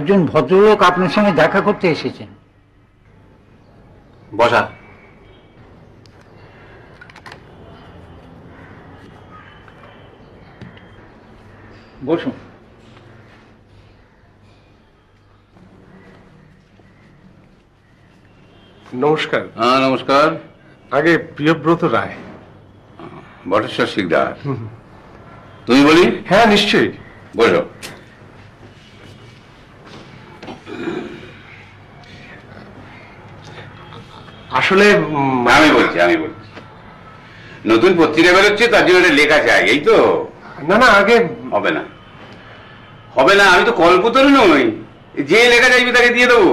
একজন ভদ্রলোক আপনার সঙ্গে দেখা করতে এসেছেন। বসা। বসুন। নমস্কার। হ্যাঁ নমস্কার। আগে প্রিয়ব্রত রায়। বটেশ্বর শিকদার। তুমি বলি? হ্যাঁ নিশ্চয়ই, বসো। আসলে আমি বলছি নতুন পত্রিকা বেরোচ্ছে, তার জন্য লেখা চাই, এই তো? না না, আগে হবে না, হবে না, আমি তো কল্পতরু নই, যে লেখা চাইবে তাকে দিয়ে দেবো।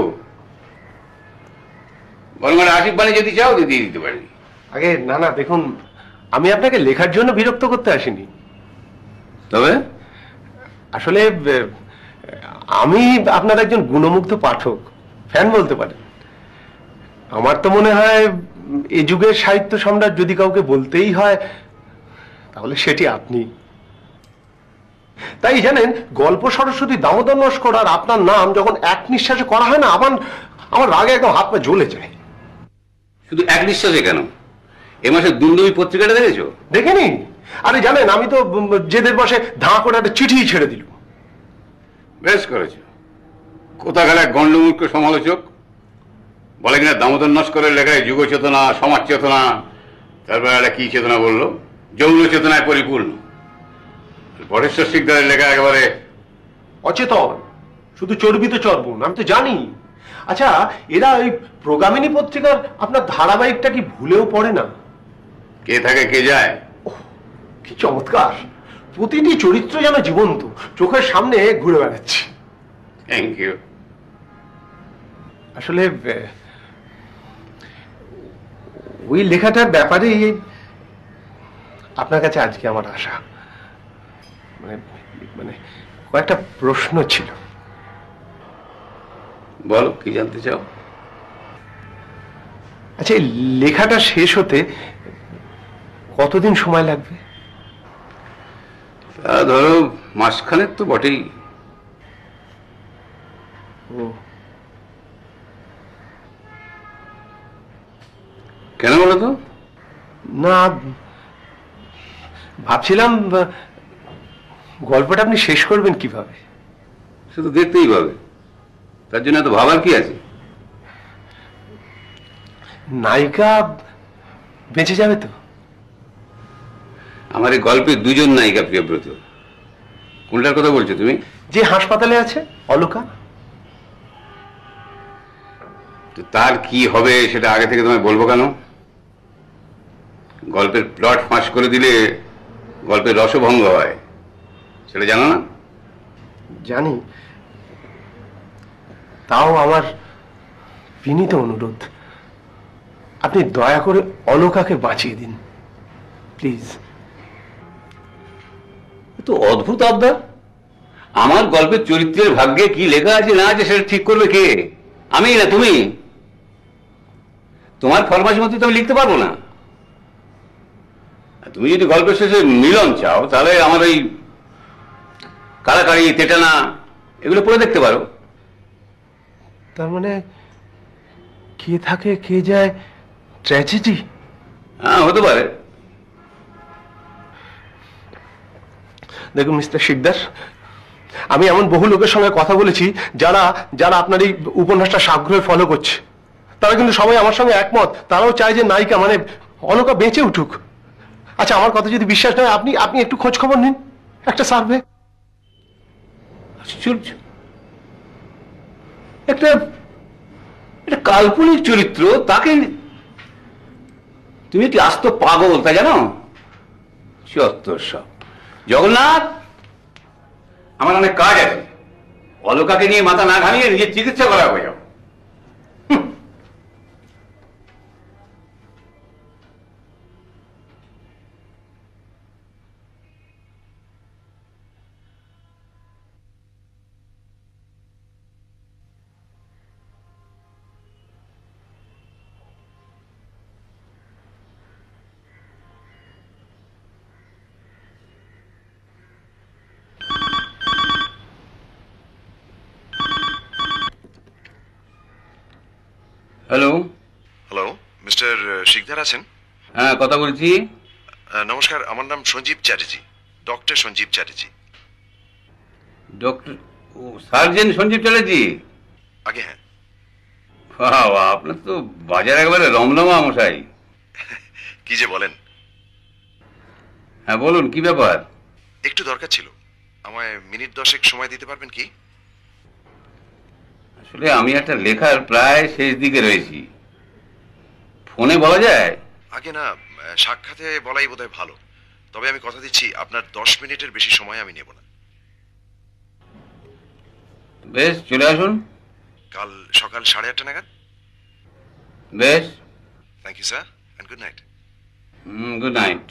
বরং আশিক বাণী যদি চাও দিয়ে দিতে পারি। আগে না না, দেখুন আমি আপনাকে লেখার জন্য বিরক্ত করতে আসিনি। তবে আসলে আমি আপনার একজন গুণমুগ্ধ পাঠক, ফ্যান বলতে পারেন। আমার তো মনে হয় এ যুগের সাহিত্য সম্রাট যদি কাউকে বলতেই হয় তাহলে সেটি আপনি। তাই জানেন, গল্প সরস্বতী দামোদর নস্কর আর আপনার নাম যখন এক নিঃশ্বাসে করা হয় না, আমার রাগে একদম হাত পা জ্বলে যায়। শুধু এক নিঃশ্বাসে কেন? এ মাসে দুন্দুমি পত্রিকাটা দেখেছো? দেখেনি? আরে জানেন, আমি তো জেদের বসে ধাঁ করে একটা চিঠি ছেড়ে দিল। বেশ করেছো। কোথাকার এক গণ্ডমূর্খ সমালোচক বলে কিনা দামোদর নস্করের লেখায় যুগ চেতনা, সমাজ চেতনা, তারপর একটা কি চেতনা বললো, যৌন চেতনায় পরিপূর্ণ। বটেশ্বর শিকদারের লেখা একেবারে অচেতন, শুধু চর্বিত চর্বণ। আমি তো জানি। আচ্ছা, এরা ওই প্রগামিনী পত্রিকার আপনার ধারাবাহিকটা কি ভুলেও পড়ে না? কে থাকে কে যায়। কি চমৎকার! প্রতিটি চরিত্র যেন জীবন্ত, চোখের সামনে ঘুরে বেড়াচ্ছে। Thank you. আসলে ওই লেখাটার ব্যাপারে আপনার কাছে আজকে আমার আশা। মানে মানে কয়েকটা প্রশ্ন ছিল। বলো, কি জানতে চাও? আচ্ছা, এই লেখাটা শেষ হতে কতদিন সময় লাগবে? তা ধরো মাসখানেক তো বটেই। ও, কেন বলো তো? না, ভাবছিলাম গল্পটা আপনি শেষ করবেন কিভাবে। শুধু দেখতেই পাবে, তার জন্য এত ভাবার কি আছে? নায়িকা বেঁচে যাবে তো? আমার এই গল্পে দুজন নায়িকা, প্রিয়ব্রত। কোনটার কথা বলছো তুমি? যে হাসপাতালে আছে, অলকা। তো তার কি হবে সেটা আগে থেকে তোমায় বলবো কেন? গল্পের প্লট ফাঁস করে দিলে গল্পের রসভঙ্গ হয়, সেটা জানো না? জানি, তাও আমার বিনীত অনুরোধ, আপনি দয়া করে অলকাকে বাঁচিয়ে দিন প্লিজ। তো অদ্ভুত আবদার। আমার গল্পের চরিত্রের ভাগ্যে কি লেখা আছে না আছে সেটা ঠিক করবে কে? আমি না তুমি? তোমার ফরমাস মতো তো আমি লিখতে পারবো না। তুমি যদি গল্পের শেষে মিলন চাও তাহলে আমার ওই কাড়াকাড়ি, তেটানা এগুলো পড়ে দেখতে পারো। তার মানে কে থাকে কে যায় ট্র্যাজেডি? হ্যাঁ, হতে পারে। দেখুন মিস্টার শিকদার, আমি এমন বহু লোকের সঙ্গে কথা বলেছি যারা যারা আপনার এই উপন্যাসটা সাগ্রহে ফলো করছে। তারা কিন্তু সবাই আমার সঙ্গে একমত। তারাও চায় যে নায়িকা মানে অলকা বেঁচে উঠুক। আচ্ছা, আমার কথা যদি বিশ্বাস নয়, আপনি আপনি একটু খোঁজ খবর নিন, একটা সার্ভে। আশ্চর্য, একটা একটা কাল্পনিক চরিত্র, তাকে তুমি কি আস্ত পাগল, তাই জানো? চত্বর সব। জগন্নাথ, আমার অনেক কাজ আছে। অলকাকে নিয়ে মাথা না ঘামিয়ে নিজের চিকিৎসা করা হয়ে যাও। হ্যালো। হ্যালো, মিস্টার শিকদার আছেন? হ্যাঁ, কথা বলছি। নমস্কার, আমার নাম Sanjib Chatterjee, doctor Sanjib Chatterjee. Doctor surgeon Sanjib Chatterjee? আগে হ্যাঁ। বাহ বাহ, আপনার তো বাজার একেবারে রমরমা মশাই। কি যে বলেন। হ্যাঁ বলুন, কি ব্যাপার? একটু দরকার ছিল, আমায় মিনিট 10 সময় দিতে পারবেন কি? আসলে আমি একটা লেখার প্রায় শেষ দিকে রয়েছি, ফোনে বলা যায়? আগে না, সাক্ষাতে বলাই বোধহয় ভালো। তবে আমি কথা দিচ্ছি, আপনার 10 মিনিটের বেশি সময় আমি নেব না। বেশ, চলে আসুন। কাল সকাল 8:30 নাগাদ। বেশ। Thank you sir, and good night. Good night.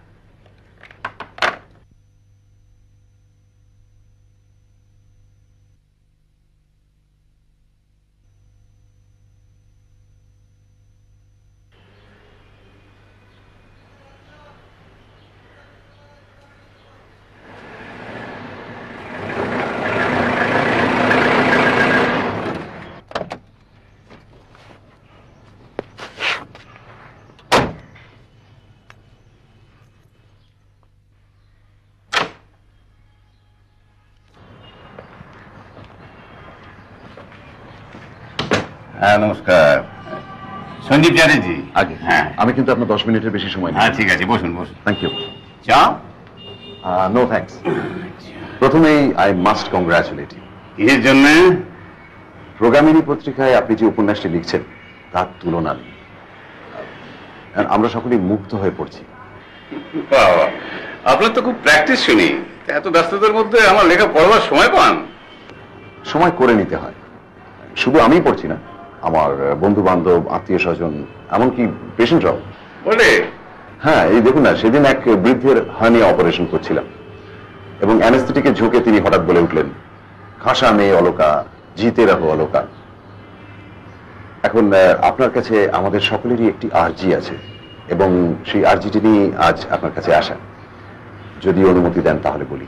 হ্যাঁ নমস্কার, সঞ্জীব চ্যাটার্জি। আগে হ্যাঁ আমি কিন্তু আপনার 10 মিনিটের বেশি সময় হ্যাঁ, ঠিক আছে, বসুন বসুন। Thank you. চা? No thanks. প্রথমেই আই মাস্ট কংগ্রাচুলেট ইউ। কিসের জন্য? প্রোগ্রামিনী পত্রিকায় আপনি যে উপন্যাসটি লিখছেন তার তুলনা নেই। আমরা সকলেই মুগ্ধ হয়ে পড়ছি। বাবা, আপনার তো খুব প্র্যাকটিস শুনি। এত ব্যস্ততার মধ্যে আমার লেখা পড়বার সময় পান? সময় করে নিতে হয়। শুধু আমিই পড়ছি না, আমার বন্ধু বান্ধব, আত্মীয় স্বজন, এমনকি পেশেন্টরাও। বলে? হ্যাঁ, এই দেখুন না, সেদিন এক বৃদ্ধের হার্নিয়া অপারেশন করছিলাম এবং অ্যানেস্থেটিকে ঝুঁকে তিনি হঠাৎ বলে উঠলেন, খাসা মেয়ে অলকা, জিতে রাখো অলকা। এখন আপনার কাছে আমাদের সকলেরই একটি আর্জি আছে এবং সেই আর্জিটি নিয়ে আজ আপনার কাছে আসা। যদি অনুমতি দেন তাহলে বলি।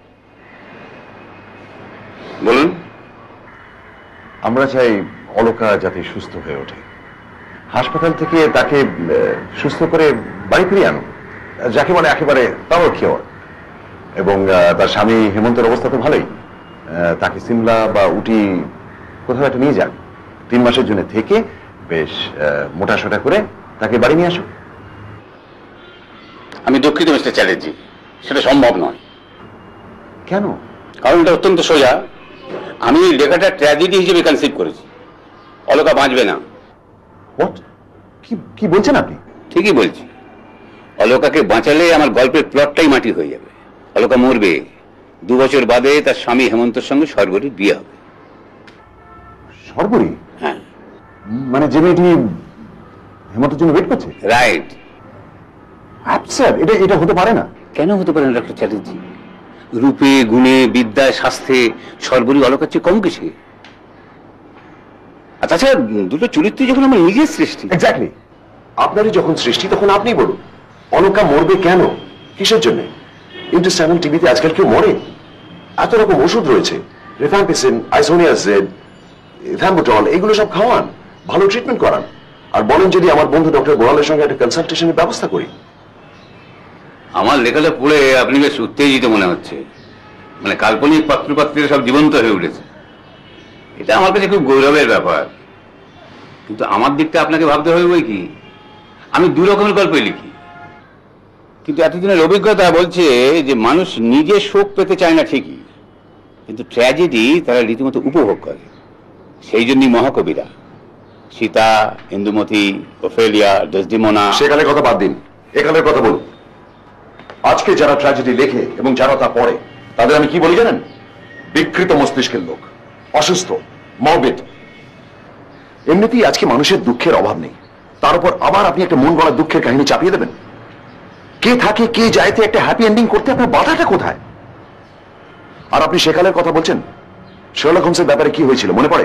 বলুন। আমরা চাই অলকা যাতে সুস্থ হয়ে ওঠে। হাসপাতাল থেকে তাকে সুস্থ করে বাড়ি ফিরিয়ে আনুন, যাকে মানে একেবারে তাও কিওর। এবং তার স্বামী হেমন্তের অবস্থা তো ভালোই, তাকে সিমলা বা উটি কোথাও একটা নিয়ে যান। 3 মাসের জন্য থেকে বেশ মোটাসোটা করে তাকে বাড়ি নিয়ে আসুন। আমি দুঃখিত মিস্টার চ্যাটার্জি, সেটা সম্ভব নয়। কেন? কারণ এটা অত্যন্ত সোজা। আমি লেখাটা ট্র্যাজেডি হিসেবে কনসিভ করেছি। অলকা বাঁচবে না। হোয়াট? কি বলছেন আপনি? ঠিকই বলছি। অলকাকে বাঁচালে আমার গল্পের প্লটটাই মাটি হয়ে যাবে। অলকা মরবে, 2 বছর বাদে তার স্বামী হেমন্তের সঙ্গে সর্বরীর বিয়ে হবে। সর্বরী? হ্যাঁ। মানে যে মেয়েটি হেমন্তের জন্য ওয়েট করছে? রাইট। অ্যাবসার্ড! এটা হতে পারে না। কেন হতে পারে না ডক্টর চ্যাটার্জি? রূপে, গুণে, বিদ্যায়, স্বাস্থ্যে সর্বরী অলকার চেয়ে কম কিছু। আর তাছাড়া দুটো চরিত্র যখন আমার নিজের সৃষ্টি। এক্স্যাক্টলি। আপনারই যখন সৃষ্টি তখন আপনি বলুন, অলকা মরবে কেন? কিসের জন্য? ইন্টারস্ট্যানাল টিভিতে আজকাল কেউ মরে? এত রকম ওষুধ রয়েছে, রিফ্যাম্পিসিন, আইসোনিয়াজেড, থাম্বোটল, এগুলো সব খাওয়ান, ভালো ট্রিটমেন্ট করান। আর বলেন যদি আমার বন্ধু ডক্টর গোড়ালের সঙ্গে একটা কনসালটেশনের ব্যবস্থা করি। আমার লেখাটা পড়ে আপনি বেশ উত্তেজিত মনে হচ্ছে। মানে কাল্পনিক পাত্রপাত্রীরা সব জীবন্ত হয়ে উঠেছে। এটা আমার কাছে খুব গৌরবের ব্যাপার। কিন্তু আমার দিকটা আপনাকে ভাবতে হবে বই কি, আমি 2 রকমের গল্পই লিখি। কিন্তু এতদিনের অভিজ্ঞতা বলছে যে মানুষ নিজে শোক পেতে চায় না ঠিকই, কিন্তু ট্র্যাজেডি তারা রীতিমতো উপভোগ করে। সেই জন্যই মহাকবিরা সীতা, ইন্দুমতি, ওফেলিয়া, ডেসডিমোনা। সেকালের কথা বাদ দিন, একালের কথা বলুন। আজকে যারা ট্র্যাজেডি লেখে এবং যারা তা পড়ে, তাদের আমি কি বলি জানেন? বিকৃত মস্তিষ্কের লোক, অসুস্থ, মরবিড। এমনিতেই আজকে মানুষের দুঃখের অভাব নেই, তার উপর আবার আপনি একটা মন গড়া দুঃখের কাহিনী চাপিয়ে দেবেন। কে থাকে কে যায়তে একটা হ্যাপি এন্ডিং করতে আপনার বাধাটা কোথায়? আর আপনি সেকালের কথা বলছেন, শার্লক হোমসের ব্যাপারে কি হয়েছিল মনে পড়ে?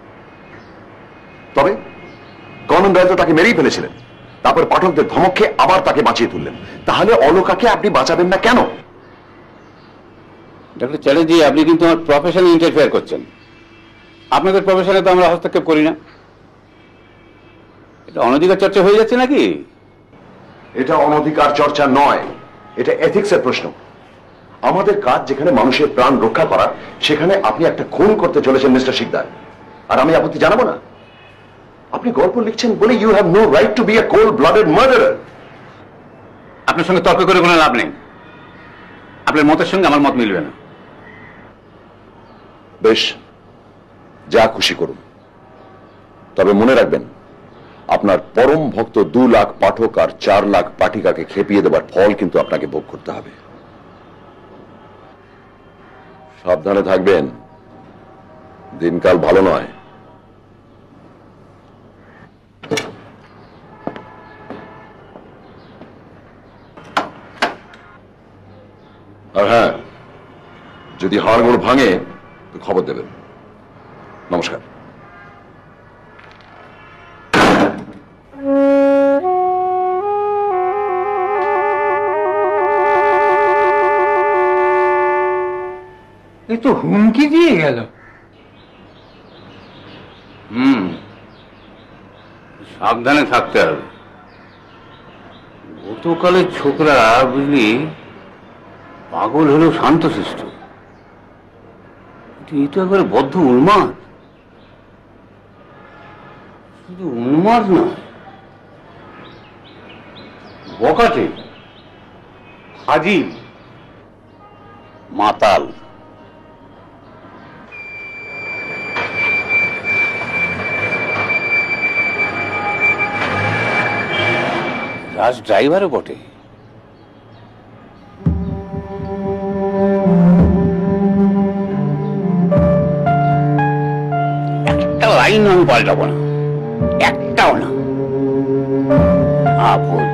তবে কনন ডয়েল তো তাকে মেরেই ফেলেছিলেন, তারপর পাঠকদের ধমক খেয়ে আবার তাকে বাঁচিয়ে তুললেন। তাহলে অলকাকে আপনি বাঁচাবেন না কেন? ডক্টর চ্যাটার্জি, আপনি কিন্তু আমার প্রফেশনে ইন্টারফেয়ার করছেন। আপনাদের প্রফেশনে তো আমরা হস্তক্ষেপ করি না। এটা অনধিকার চর্চা হয়ে যাচ্ছে নাকি? এটা অনধিকার চর্চা নয়, এটা এথিক্সের প্রশ্ন। আমাদের কাজ যেখানে মানুষের প্রাণ রক্ষা করা, সেখানে আপনি একটা খুন করতে চলেছেন মিস্টার শিকদার, আর আমি আপত্তি জানাবো না? আপনি গল্প লিখছেন বলে you have no right to be a cold blooded murderer. আপনার সঙ্গে তর্ক করে কোনো লাভ নেই। আপনার মতের সঙ্গে আমার মত মিলবে না। বেশ, যা খুশি করুন, তবে মনে রাখবেন আপনার পরম ভক্ত 2 লাখ পাঠক আর 4 লাখ পাঠিকাকে খেপিয়ে দেবার ফল কিন্তু আপনাকে ভোগ করতে হবে। সাবধানে থাকবেন, দিনকাল ভালো নয়। আর হ্যাঁ, যদি হাড়গোড় ভাঙে তো খবর দেবেন। নমস্কার। এ তো হুমকি দিয়ে গেল। সাবধানে থাকতে হবে। গতকালের ছোকরা বুঝলি পাগল হলেও শান্তশিষ্ট, এই তো একবারে বদ্ধ উন্মাদ। শুধু উন্মাদ নয়, বকাটে, হাজির, মাতাল। রাজ ড্রাইভারও বটে। একটা লাইন আমি পাল্টাবো না, একটাও না। আপদ।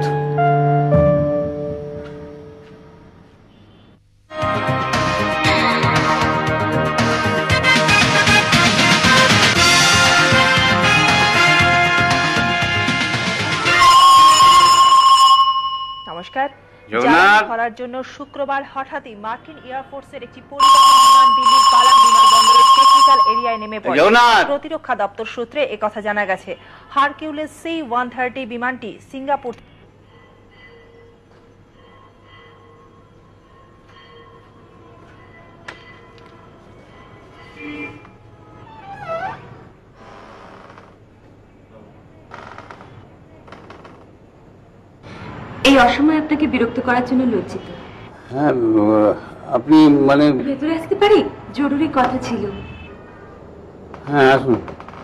নমস্কার। জগন্নাথ। জ্বালানি ভরার জন্য শুক্রবার হঠাৎই মার্কিন এয়ারফোর্সের একটি পরিবহন বিমান দিল্লির পালাম বিমানবন্দরের টেকনিক্যাল এরিয়ায় নেমে পড়ে। জগন্নাথ। প্রতিরক্ষা দপ্তর সূত্রে একথা জানা গেছে। হারকিউলিস C-130 বিমানটি সিঙ্গাপুর এই অসময়ে আপনাকে বিরক্ত করার জন্য লজ্জিত। হ্যাঁ, আপনি মানে? ভেতরে আসতে পারি? জরুরি কথা ছিল। হ্যাঁ, আসুন।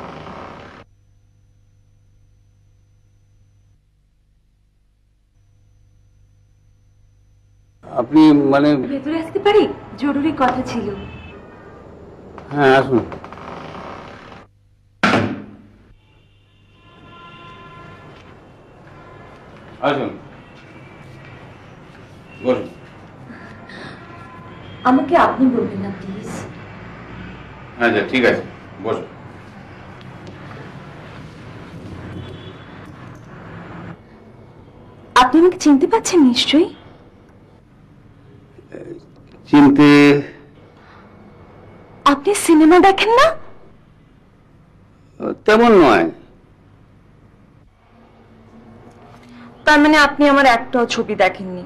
আপনি মানে? ভেতরে আসতে পারি? জরুরি কথা ছিল। হ্যাঁ, আসুন। আসুন, বলুন। আমাকে আপনি বলবেন না প্লিজ। আচ্ছা, ঠিক আছে, বসুন। আপনি আমাকে চিনতে পারছেন নিশ্চয়ই? চিনতে? আপনি সিনেমা দেখেন না? তেমন নয়। তার মানে আপনি আমার একটাও ছবি দেখেননি?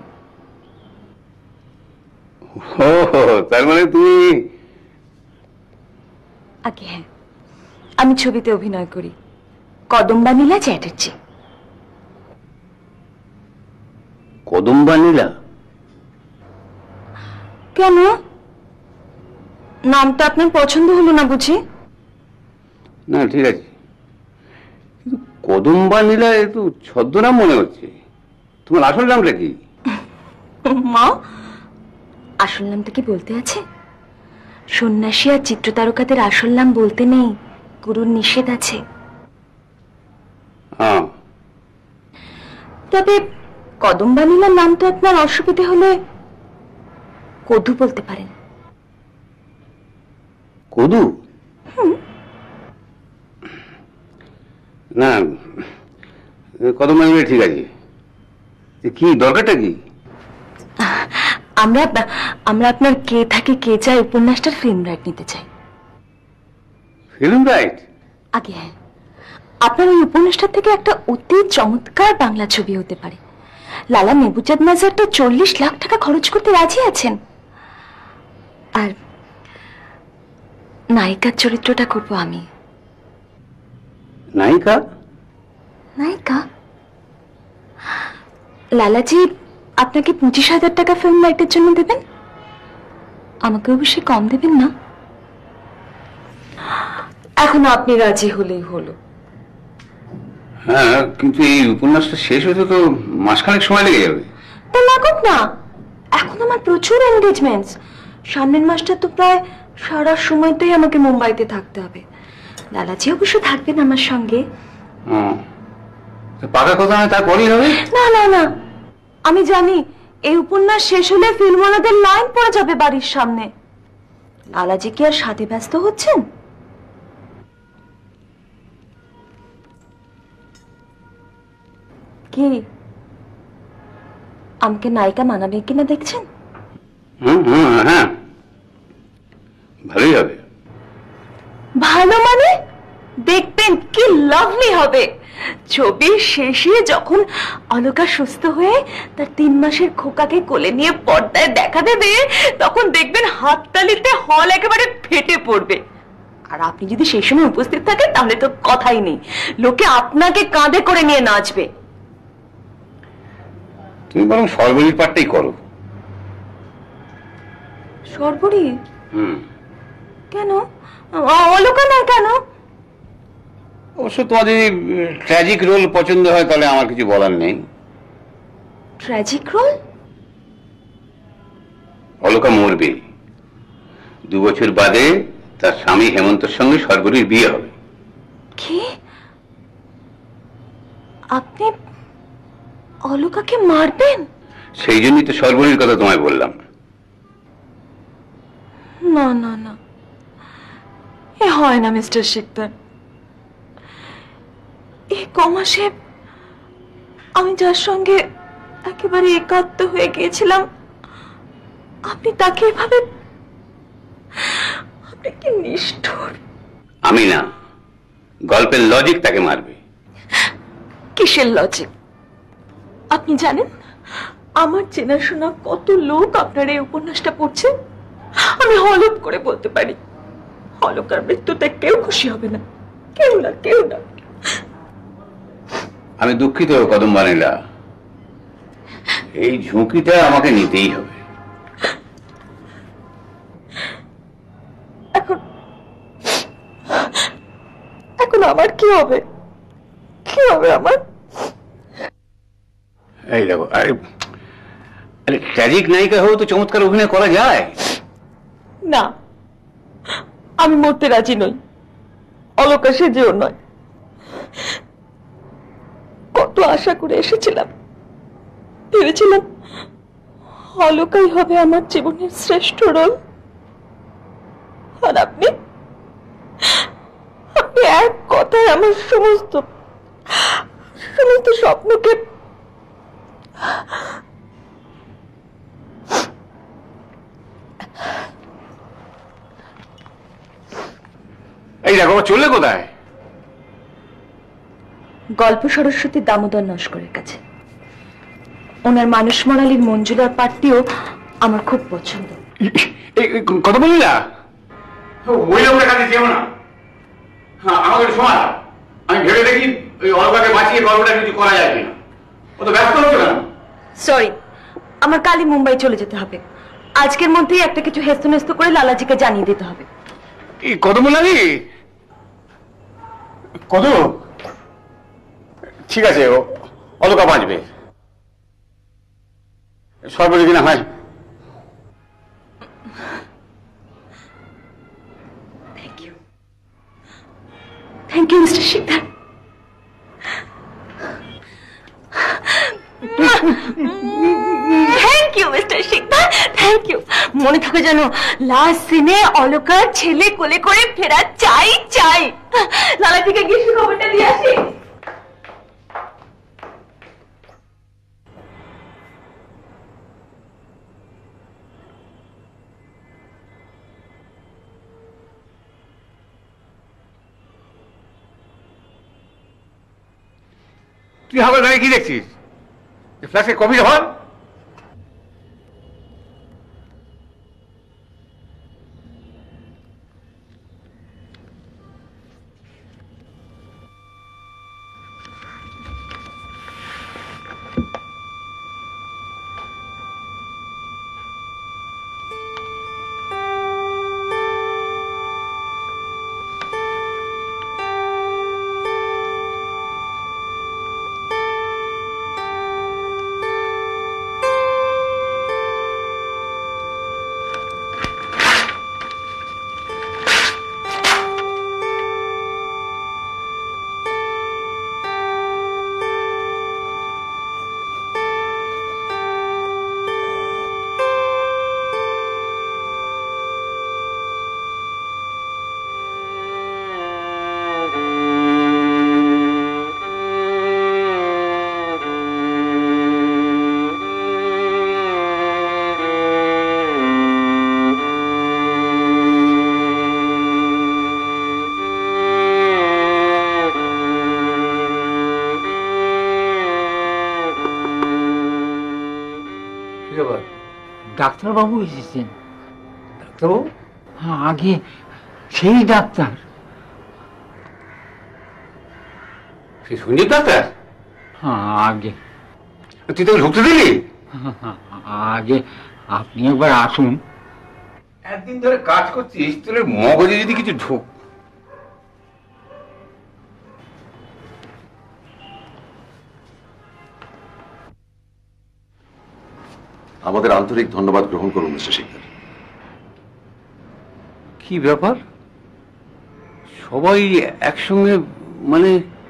ও, তার মানে তুমি? আগে হ্যাঁ, আমি ছবিতে অভিনয় করি, কদম্বা নীলা চ্যাটার্জি। কদম্বা নীলা? কেন, নামটা আপনার পছন্দ হলো না বুঝি? না, ঠিক আছে, কিন্তু কদম্বা নীলা একটু ছদ্মনাম মনে হচ্ছে। তোমার আসল নামটা কি? মা, আসল নামটা কি বলতে আছে? সন্ন্যাসী আর চিত্রতারকাদের আসল নাম বলতে নেই, গুরুর নিষেধ আছে। হ্যাঁ, তবে কদম্বা নীলার নাম তো আপনার অসুবিধে হলে কদু বলতে পারেন। কদু? না, কদম্বা নীলা ঠিক আছে। কি দরকারটা কি? আমরা আপনার কে থাকে কে চায় উপন্যাসটার ফিল্ম রাইট নিতে চাই। Film right? আগে হ্যাঁ, আপনার ওই উপন্যাসটা থেকে একটা অতি চমৎকার বাংলা ছবি হতে পারে। লালা মেহবুজাদ নাজার তো 40 লাখ টাকা খরচ করতে রাজি আছেন। আর নায়িকার চরিত্রটা করব আমি। নায়িকা? নায়িকা? লালাজি আপনাকে 25,000 টাকা ফিল্ম লাইটের জন্য দেবেন, আমাকে অবশ্যই কম দেবেন না। এখন আপনি রাজি হলেই হলো। হ্যাঁ, কিন্তু এই উপন্যাসটা শেষ হতে তো মাসখানেক সময় লেগে যাবে। তা লাগুক না, এখন আমার প্রচুর এনগেজমেন্টস। সামনের মাসটা তো প্রায় সারা সময়টাই আমাকে মুম্বাইতে থাকতে হবে। লালাজি অবশ্য থাকবেন আমার সঙ্গে। পাকা কথা নয়, তারপরেই হবে। না না না, আমি জানি এই উপন্যাস শেষ হলে ফিল্মওয়ালাদের লাইন পড়ে যাবে বাড়ির সামনে। লালাজি কি আর সাথে ব্যস্ত হচ্ছেন? কি আমাকে নায়িকা মানাবে কিনা দেখছেন? হ্যাঁ, ভালোই হবে। ভালো মানে দেখবেন কি লাভলি হবে। ছবির শেষে যখন অলকা সুস্থ হয়ে তার 3 মাসের খোকাকে কোলে নিয়ে পর্দায় দেখা দেবে, তখন দেখবেন হাততালিতে হল একেবারে ফেটে পড়বে। আর আপনি যদি সেই সময় উপস্থিত থাকেন তাহলে তো কথাই নেই, লোকে আপনাকে কাঁধে করে নিয়ে নাচবে। তুমি বরং সর্বরীর পাঠটাই করো। সর্বরী? কেন? অলকা না কেন? অবশ্য তোমার যদি ট্র্যাজিক রোল পছন্দ হয় তাহলে আমার কিছু বলার নেই। Tragic role? অলকা মরবে, 2 বছর বাদে তার স্বামী হেমন্তের সঙ্গে সর্বরীর বিয়ে হবে। কি? আপনি অলকাকে মারবেন? সেই জন্যই তো সর্বরীর কথা তোমায় বললাম। না না না, এ হয় না মিস্টার শিকদার। এই কমাসে আমি যার সঙ্গে একেবারে একাত্ম হয়ে গিয়েছিলাম, আপনি তাকে এভাবে, আপনি কি নিষ্ঠুর। আমি না, গল্পের লজিক তাকে মারবে। কিসের লজিক? আপনি জানেন আমার চেনাশোনা কত লোক আপনার এই উপন্যাসটা পড়ছে? আমি হলফ করে বলতে পারি অলকার মৃত্যুতে কেউ খুশি হবে না, কেউ না, কেউ না। আমি দুঃখিত কদম্বানীলা, এই ঝুঁকিটা আমাকে নিতেই হবে। এখন এখন আমার কি হবে? কি হবে আমার? এই দেখো, আরে ট্র্যাজিক নায়িকা হয়েও তো চমৎকার অভিনয় করা যায়। না, আমি মরতে রাজি নই, অলকা সেজেও নয়। কত আশা করে এসেছিলাম, ভেবেছিলাম অলকাই হবে আমার জীবনের শ্রেষ্ঠ রোল। আর আপনি আপনি এক কথায় আমার সমস্ত স্বপ্নকে এই দেখো, চললে কোথায়? গল্প সরস্বতী দামোদর নস্করের কাছে। ওনার মানুষ মরালির মঞ্জুলার পাঠটিও আমার খুব পছন্দ। কথা বললি না? ওই লোকের কাছে যেও না। হ্যাঁ, আমাকে সময় দাও, আমি ভেবে দেখি ওই অলকাকে বাঁচিয়ে গল্পটা কিছু করা যায় কিনা। ও তো ব্যস্ত হচ্ছে না। সরি, আমার কালই মুম্বাই চলে যেতে হবে। আজকের মধ্যেই একটা কিছু হেস্তনেস্ত করে লালাজিকে জানিয়ে দিতে হবে। এই কত বললি? কত? ঠিক আছে, অলকা বাঁচবে, সর্বরী কিনা হয়। Thank you mister Sikdar. Thank you mister Sikdar, thank you. মনে থাকে যেন লাস্ট সিনে অলকার ছেলে কোলে করে ফেরা চাই চাই। লালা থেকে গিয়ে খবরটা দিয়ে আসি। তুই আবার দাঁড়িয়ে কি দেখছিস? ফ্ল্যাশে কপি হন। ডাক্তারবাবু এসেছেন। ডাক্তারবাবু? হ্যাঁ, আগে সেই ডাক্তার। সঞ্জীব ডাক্তার? হ্যাঁ, আগে। তুই তোকে ঢুকতে দিলি? আগে আপনি একবার আসুন। একদিন ধরে কাজ করছিস, তোর মগজে যদি কিছু ঢুক। আমাদের আন্তরিক ধন্যবাদ গ্রহণ করুন মিস্টার শিকদার। কি ব্যাপার, সবাই একসঙ্গে? মানে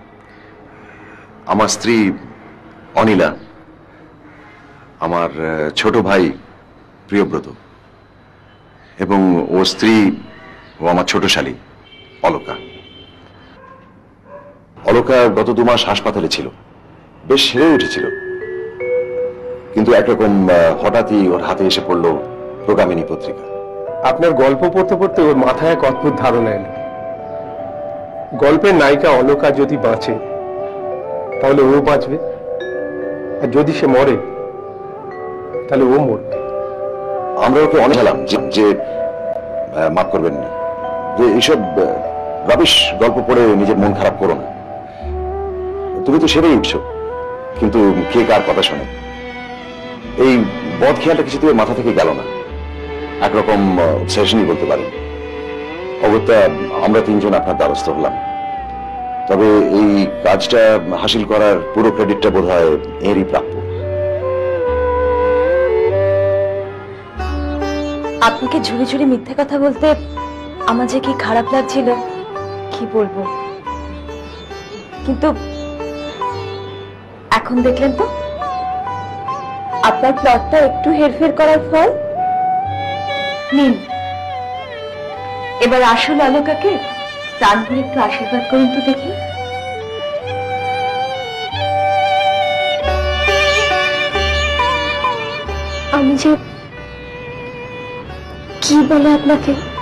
আমার স্ত্রী অনিলা, আমার ছোট ভাই প্রিয়ব্রত এবং ও স্ত্রী ও আমার ছোট শালী অলকা। অলকা গত 2 মাস হাসপাতালে ছিল, বেশ সেরে উঠেছিল, কিন্তু একরকম হঠাৎই ওর হাতে এসে পড়ল প্রগামিনী পত্রিকা। আপনার গল্প পড়তে পড়তে ওর মাথায় এক অদ্ভুত ধারণা এলো। গল্পের নায়িকা অলকা যদি বাঁচে তাহলে ও বাঁচবে, আর যদি সে মরে তাহলে ও মরবে। আমরা ওকে অনেক বললাম যে মাফ করবেন না, যে এইসব রাবিশ গল্প পড়ে নিজের মন খারাপ করো না। তুমি তো সেরেই উঠছো, কিন্তু কে কার কথা শোনে? এই বদ খেয়ালটা কিছুতে মাথা থেকে গেল না, একরকম অবসেশনই বলতে পারেন। অগত্যা আমরা 3 জন আপনার দ্বারস্থ হলাম, তবে এই কাজটা হাসিল করার পুরো ক্রেডিটটা বোধহয় এরই প্রাপ্য। আপনাকে ঝুড়ি ঝুড়ি মিথ্যে কথা বলতে আমার যে কি খারাপ লাগছিল কি বলবো, কিন্তু এখন দেখলেন তো আপনার প্লটটা একটু হেরফের করার ফল। নিন, এবার আসল অলকাকে প্রাণ করে একটু আশীর্বাদ করুন তো দেখি। আমি যে কি বলে আপনাকে